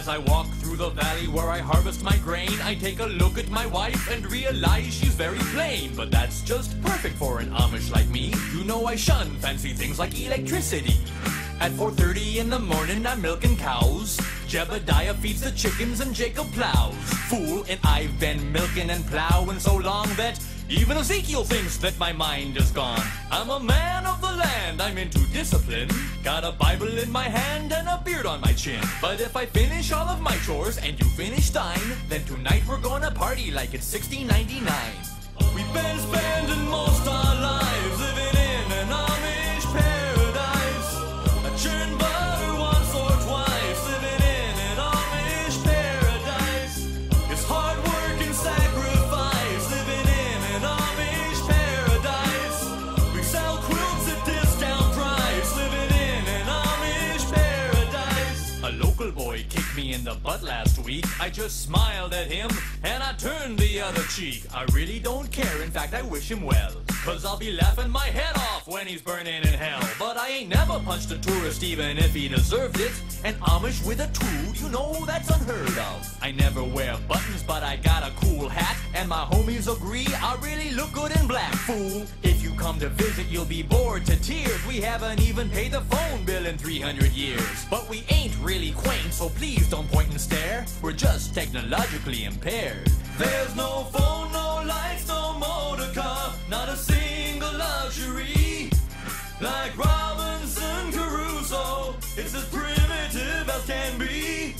As I walk through the valley where I harvest my grain, I take a look at my wife and realize she's very plain. But that's just perfect for an Amish like me. You know I shun fancy things like electricity. At 4:30 in the morning I'm milking cows. Jebediah feeds the chickens and Jacob plows. Fool, and I've been milking and plowing so long that even Ezekiel thinks that my mind is gone. I'm a man of the land, I'm into discipline. Got a Bible in my hand and a beard on my chin. But if I finish all of my chores and you finish thine, then tonight we're gonna party like it's 1699. We've been spending most our lives living in an Amish paradise. I churn butter once or twice, living in an Amish paradise. It's hard work and sacrifice, living in an Amish paradise. We sell quilts at discount price, living in an Amish paradise. A local boy kicked me in the butt last week. I just smiled at him and I turned the other cheek. I really don't care, in fact I wish him well, 'cause I'll be laughing my head off when he's burning in hell. But I ain't never punched a tourist even if he deserved it. An Amish with a tool, you know that's unheard of. I never wear buttons but I got a cool hat, and my homies agree I really look good in black. Fool, if you come to visit you'll be bored to tears. We haven't even paid the phone bill in 300 years. But we ain't really quaint, so please don't point and stare. We're just technologically impaired. There's no phone, no lights, no motor car, not a single luxury. Like Robinson Crusoe, it's as primitive as can be.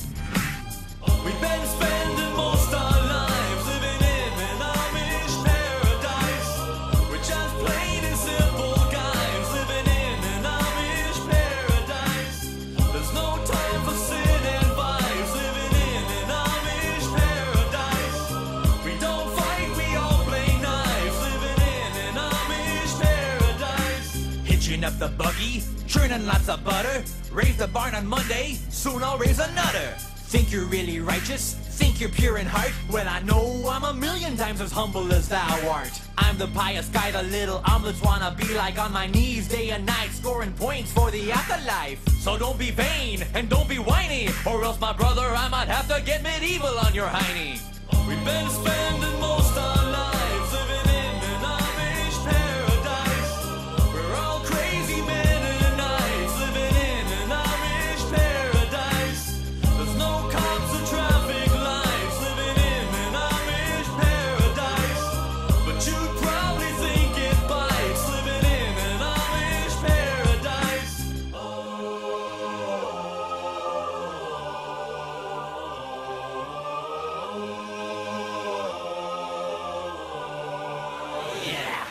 We've been spending most our lives living in an Amish paradise. We're just plain and simple guys living in an Amish paradise. There's no time for sin and vice, living in an Amish paradise. We don't fight, we all play nice, living in an Amish paradise. Hitching up the buggy, churning lots of butter. Raise the barn on Monday, soon I'll raise another. Think you're really righteous? Think you're pure in heart? Well, I know I'm a million times as humble as thou art. I'm the pious guy the little omelets wanna be like, on my knees day and night, scoring points for the afterlife. So don't be vain and don't be whiny, or else, my brother, I might have to get medieval on your hiney. We've been spending most our lives living in an Amish paradise. We're all crazy men and knights living in an Amish paradise. There's no cops or traffic lights, living in an Amish paradise. But you'd probably think it bites, living in an Amish paradise. Yeah.